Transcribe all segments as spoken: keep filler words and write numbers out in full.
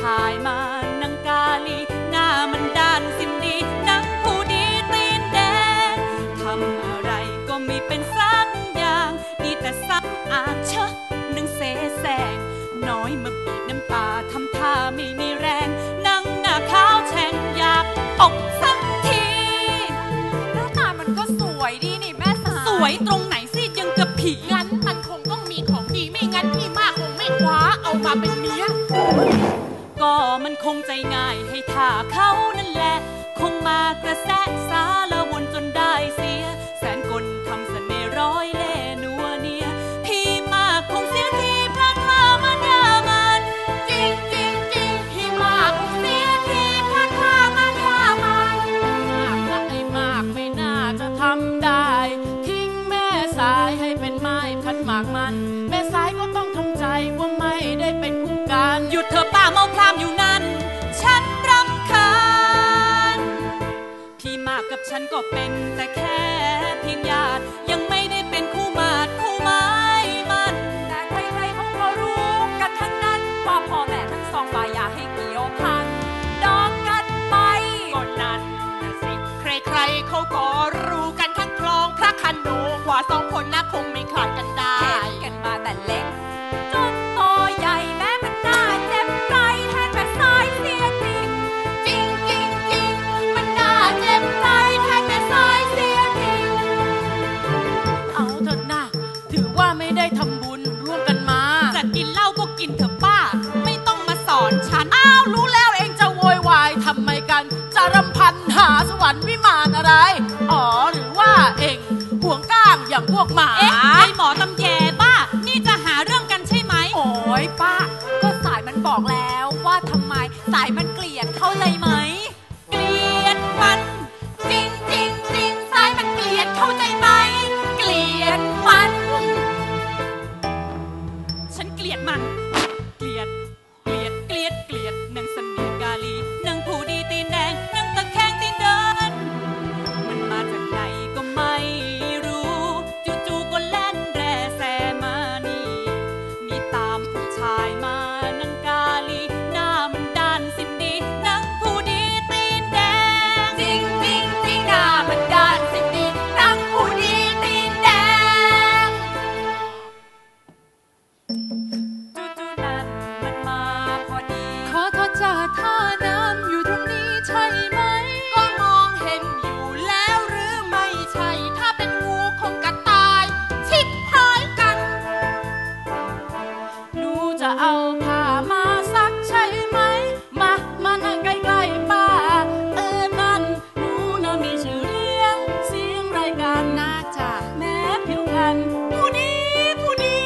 ายมานังกาลีหน้ามันด้านสิ้นดีนังผู้ดีตีนแดงทำอะไรก็ไม่เป็นสักอย่างดีแต่ซ้ำอ่างเชอะนึงเสแสร้งน้อยมาบีบน้ำตาทำท่าไม่มีแรงนั่งหน้าขาวแฉ่งอยากอกสักทีหน้าตามันก็สวยดีนี่แม่สายสวยตรงไหนสิยังกับผีงั้นมันคงต้องมีของดีไม่งั้นพี่มากคงไม่คว้าเอามาเป็นเมียก็มันคงใจง่ายให้ท่าเขานั่นแหละคงมากระแสสาละวนจนได้เสียแสนกลทำเสน่ห์ร้อยเล่นัวเนียพี่มากคงเสียทีพระท่ามันยามันจริงจริงจริงพี่มากคงเสียทีพระท่ามันยามันมากละไอ้มากไม่น่าจะทำได้ทิ้งแม่สายให้เป็นไม้พันหมากมันแม่สายก็ต้องทำใจว่าไม่ได้เป็นคู่กันหยุดเธอป้าเมาพรามอยู่นั่นฉันรำคาญพี่มากกับฉันก็เป็นแต่แค่เพียงญาติยังไม่ได้เป็นคู่หมาดคู่ไม้มันแต่ใครๆเขาก็รู้กันทั้งนั้นว่าพ่อแม่ทั้งสองฝ่ายอยากให้เกี่ยวพันดองกันไปก็นั่นนะสิใครๆเขาก็รู้กันทั้งคลองพระคันโดกว่าสองคนน่ะคงไม่ขาดกันได้กันมาแต่เล็กจนโตใหญ่แม้มันน่าเจ็บใจแทนแม่สายเสียจริงจริงจริงจริงมันน่าเจ็บใจแทนแม่สายเสียจริงเอาเถอะนะถือว่าไม่ได้ทำบุญร่วมกันมาจะกินเหล้าก็กินเถอะป้าไม่ต้องมาสอนฉันอ้าวรู้แล้วเองจะโวยวายทำไมกันจะรำพันหาสวรรค์วิมานอะไรอ๋อหรือว่าเองห่วงก้างอย่างพวกหมาเอ๊ะไอหมอตำแยบ้านี่จะหาเรื่องกันใช่ไหมโอ้ยป้าก็สายมันบอกแล้วว่าทำไมสายมันเกลียดเข้าใจไหมเกลียดมันจริงจริงจริงสายมันเกลียดเข้าใจไหมเกลียดมันฉันเกลียดมันเกลียดเกลียดเกลียดเกลียดนางเสน่ห์กาลีนางผู้ดีตีนแดงนางตะแคงตีนเดินมันมาจากไหนก็ไม่รู้จู่ๆก็แล่นแร่แซมานี่นี่ตามผู้ชายมานางกาลีหน้ามันด้านสิ้นดีนางผู้ดีตีนแดงจริงจริงจริงหน้ามันด้านสิ้นดีนางผู้ดีตีนแดงจู่ๆนั้นมันมาพอดีขอโทษจ้าท่าน้ำอยู่ตรงนี้ใช่ไหมก็มองเห็นอยู่แล้วหรือไม่ใช่ถ้าเป็นงูคงกระตายชิบหายกันหนูจะเอาผ้ามาซักใช่ไหมมามานั่งใกล้ๆป้าเออนั่นหนูน่ะมีชื่อเรียงเสียงรายการน่าจะแม้ผิวพรรณผู้ดีผู้ดี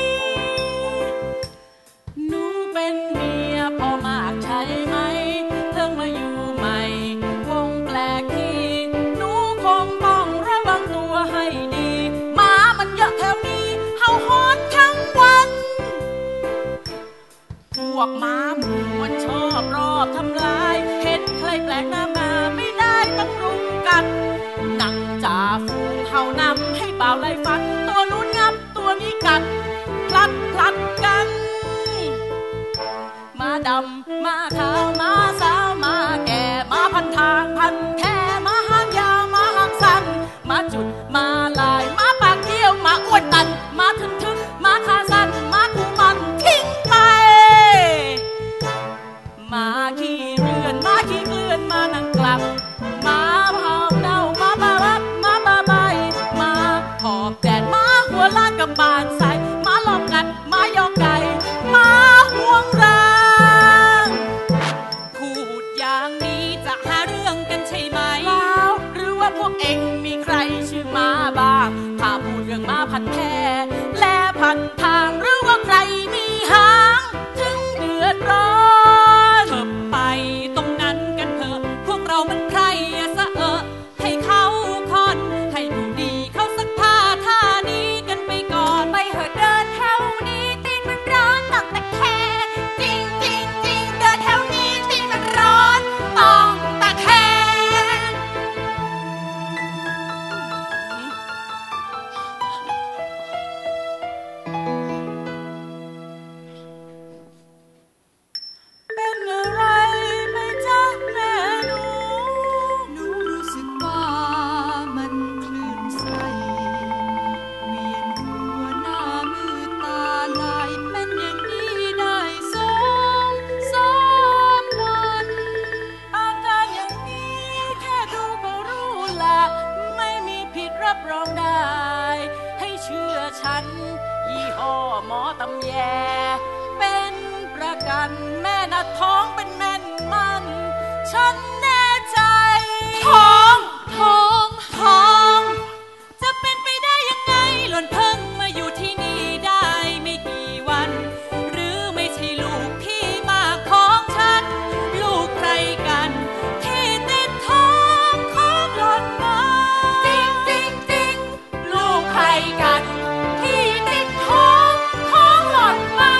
หนูเป็นเมียพ่อมากใช่ไหมเพิ่งมาอยู่ใหม่คงแปลกที่หนูคงต้องระวังตัวให้ดีหมามันเยอะแถวนี้เห่าหอนทั้งวันพวกหมาหมู่มันชอบรอบทำลายเห็นใครแปลกหน้ามาไม่ได้ต้องรุมกันนั่งจ่าฝูงเห่านำให้เปล่าไล่ฟันตัวนู้นงับตัวนี้กัดพลัดพลัดกันมาดำมาขาวมาสาวมาแก่มาพันทางพันแท้มาหางยาวมาหางสั้นมาจุดมาลายมาปากเดียวมาอ้วนตันมาทึนทึกมาขาสั้นมาคูมันทิ้งไปมาขี้เรือนมาขี้เกลื่อนมานั่งกลับมาเผาเน่ามาบาบับมาบาใบมาหอบแดดมาหัวล้านกับบานใสมาหลอกกัดมายอกไก่มาห่วงรางพูดอย่างนี้จะหาเรื่องกันใช่ไหมแล้วหรือว่าพวกเอ็งมีใครชื่อมาบ้างถ้าพูดเรื่องมาพันแท้และพันทางหรือว่าใครมีหางถึงเดือดร้อนเธอไปตรงนั้นกันเถอะพวกเรามันใครซะเออให้เขาคอนให้ผู้ดีเขาสักผ้าท่านี้กันไปก่อนไปเหอะเดินแถวนี้ตีนมันร้อนตั้งแต่แค่จริงจริงจริงเดินแถวนี้ตีนมันร้อนต้องตะแคงกันแม่น่ะท้องเป็นแม่นมันฉันแน่ใจท้องท้องท้องจะเป็นไปได้ยังไงหล่อนเพิ่งมาอยู่ที่นี่ได้ไม่กี่วันหรือไม่ใช่ลูกพี่มากของฉันลูกใครกันที่ติดท้องของหล่อนมาจริงจริงจริงลูกใครกันที่ติดท้องของหล่อนมา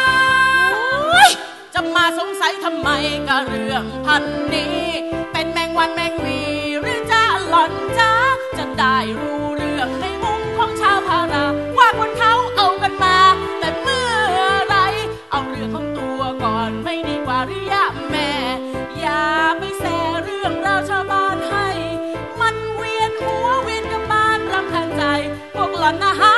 จะมาสงสัยทำไมกับเรื่องพันนี้เป็นแมงวันแมงวีหรือจะหล่อนจ้าจะได้รู้เรื่องในมุมของชาวพาราว่าคนเขาเอากันมาแต่เมื่อไรเอาเรื่องของตัวก่อนไม่ดีกว่าหรือยะแม่อย่าไปแส่เรื่องราวชาวบ้านให้มันเวียนหัวเวียนกับบ้านรำคาญใจพวกหล่อนนะฮะ